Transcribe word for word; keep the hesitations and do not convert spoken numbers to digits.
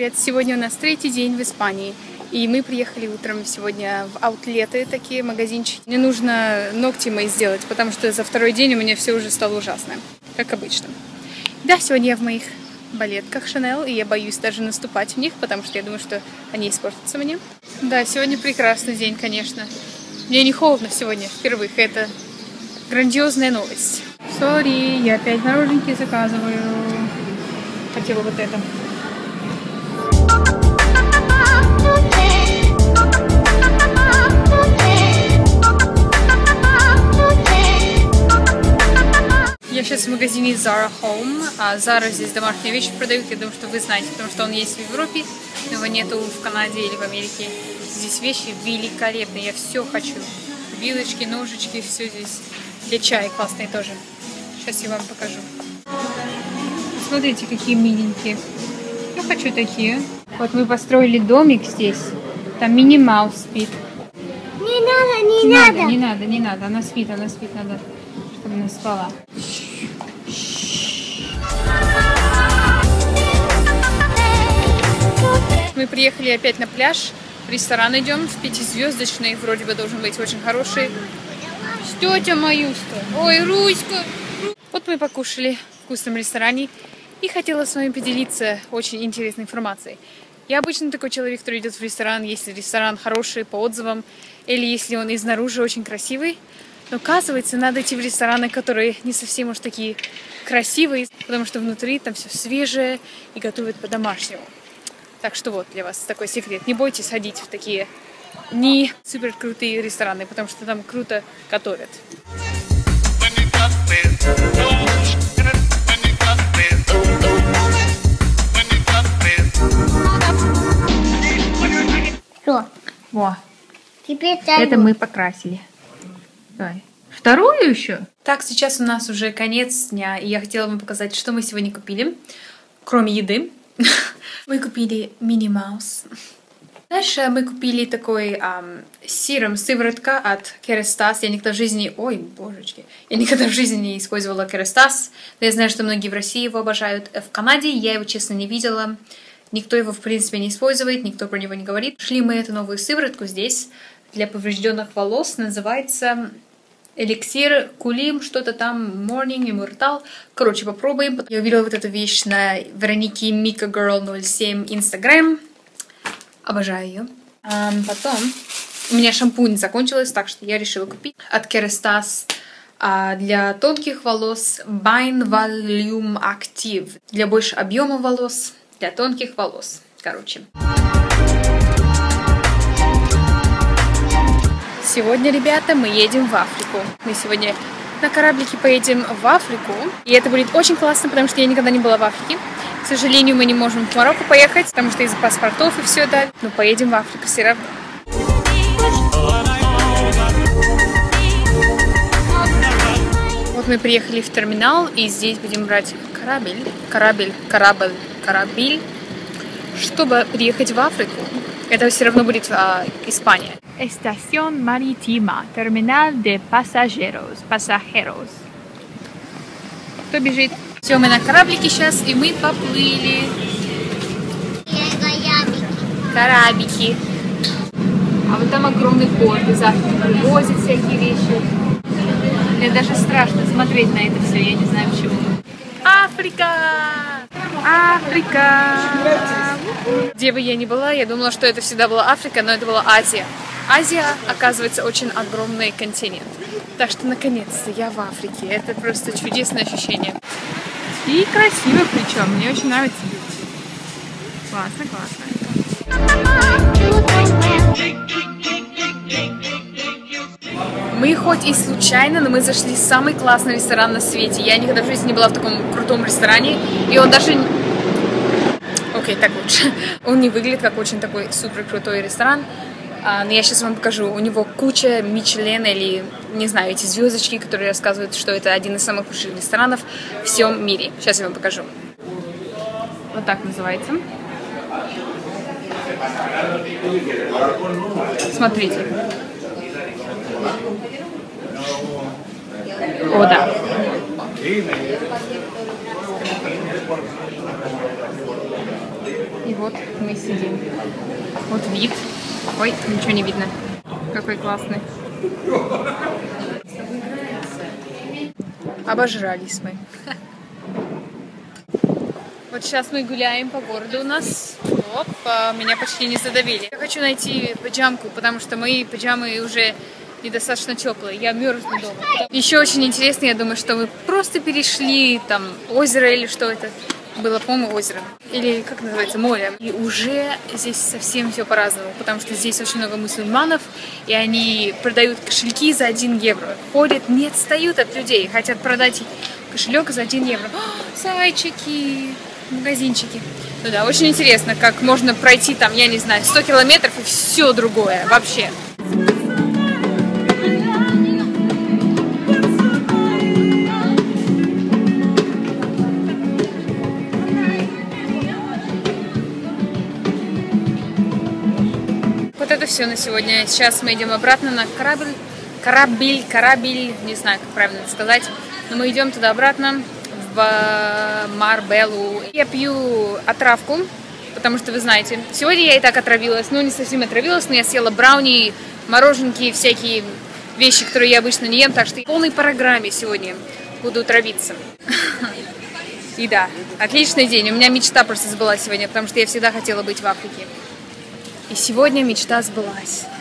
привет! Сегодня у нас третий день в Испании. И мы приехали утром сегодня в аутлеты, такие магазинчики. Мне нужно ногти мои сделать, потому что за второй день у меня все уже стало ужасно, как обычно. Да, сегодня я в моих балетках Chanel, и я боюсь даже наступать в них, потому что я думаю, что они испортятся мне. Да, сегодня прекрасный день, конечно. Мне не холодно сегодня впервые, это грандиозная новость. Сори, я опять наружники заказываю. Хотела вот это. Я сейчас в магазине Zara Home. А Zara здесь домашние вещи продают. Я думаю, что вы знаете, потому что он есть в Европе, но его нету в Канаде или в Америке. Здесь вещи великолепные. Я все хочу. Вилочки, ножички, все здесь. Для чая классные тоже. Сейчас я вам покажу. Смотрите, какие миленькие. Я хочу такие. Вот мы построили домик здесь. Там Мини Маус спит. Не надо, не, не надо. надо. Не надо, не надо. Она спит, она спит, надо, чтобы она спала. Мы приехали опять на пляж. В ресторан идем, в пятизвездочный. Вроде бы должен быть очень хороший. Тетя Маюста. Ой, Руська. Вот мы покушали в вкусном ресторане. И хотела с вами поделиться очень интересной информацией. Я обычно такой человек, который идет в ресторан, если ресторан хороший по отзывам, или если он изнаружи очень красивый. Но оказывается, надо идти в рестораны, которые не совсем уж такие красивые, потому что внутри там все свежее и готовят по-домашнему. Так что вот для вас такой секрет. Не бойтесь ходить в такие не супер крутые рестораны, потому что там круто готовят. Что? Во. Теперь это мы покрасили. Давай. Вторую еще? Так, сейчас у нас уже конец дня, и я хотела вам показать, что мы сегодня купили, кроме еды. Мы купили Мини Маус. Дальше мы купили такой эм, сиром сыворотка от Kerastase. Я никогда в жизни... Ой, божечки. Я никогда в жизни не использовала Kerastase. Но я знаю, что многие в России его обожают. В Канаде я его, честно, не видела. Никто его, в принципе, не использует. Никто про него не говорит. Нашли мы эту новую сыворотку здесь для поврежденных волос. Называется эликсир Кулим. Что-то там. Morning Immortal. Короче, попробуем. Я увидела вот эту вещь на Веронике Mika Girl ноль семь Instagram. Обожаю ее. А потом у меня шампунь закончилась, так что я решила купить от Kerastase а для тонких волос Bine Volume Active. Для больше объема волос, для тонких волос. Короче. Сегодня, ребята, мы едем в Африку. Мы сегодня на кораблике поедем в Африку. И это будет очень классно, потому что я никогда не была в Африке. К сожалению, мы не можем в Марокко поехать, потому что из-за паспортов и все дали. Но поедем в Африку все равно. Вот мы приехали в терминал, и здесь будем брать корабль, корабль, корабль, корабль, чтобы приехать в Африку. Это все равно будет а, Испания. Estación Marítima, терминал de pasajeros, pasajeros. Кто бежит? Все, мы на кораблике сейчас, и мы поплыли. Корабики. А вот там огромный порт, из Африки привозят всякие вещи. Мне даже страшно смотреть на это все, я не знаю почему. Африка! Африка! Где бы я ни была, я думала, что это всегда была Африка, но это была Азия. Азия, оказывается, очень огромный континент. Так что, наконец-то, я в Африке. Это просто чудесное ощущение. И красиво причем. Мне очень нравится. Классно, классно. Мы хоть и случайно, но мы зашли в самый классный ресторан на свете. Я никогда в жизни не была в таком крутом ресторане. И он даже... Окей, так лучше. Он не выглядит как очень такой супер крутой ресторан. А, но я сейчас вам покажу. У него куча Мичлен или, не знаю, эти звездочки, которые рассказывают, что это один из самых лучших ресторанов в всем мире. Сейчас я вам покажу. Вот так называется. Смотрите. О, да. И вот мы сидим. Вот вид. Ой, ничего не видно. Какой классный. Обожрались мы. Вот сейчас мы гуляем по городу у нас. Опа, меня почти не задавили. Я хочу найти пиджамку, потому что мои пиджамы уже недостаточно теплые. Я мерзну дома. Еще очень интересно, я думаю, что мы просто перешли там озеро или что это было, по-моему, озеро. Или как называется, море. И уже здесь совсем все по-разному, потому что здесь очень много мусульманов, и они продают кошельки за один евро. Ходят, не отстают от людей, хотят продать кошелек за один евро. О, зайчики! Магазинчики. Ну да, очень интересно, как можно пройти там, я не знаю, сто километров и все другое вообще. Вот это все на сегодня. Сейчас мы идем обратно на корабль, корабль, корабль, не знаю, как правильно это сказать, но мы идем туда-обратно в Марбеллу. Я пью отравку, потому что, вы знаете, сегодня я и так отравилась, ну не совсем отравилась, но я съела брауни, мороженки, всякие вещи, которые я обычно не ем, так что в полной программе сегодня буду травиться. И да, отличный день, у меня мечта просто сбылась сегодня, потому что я всегда хотела быть в Африке. И сегодня мечта сбылась.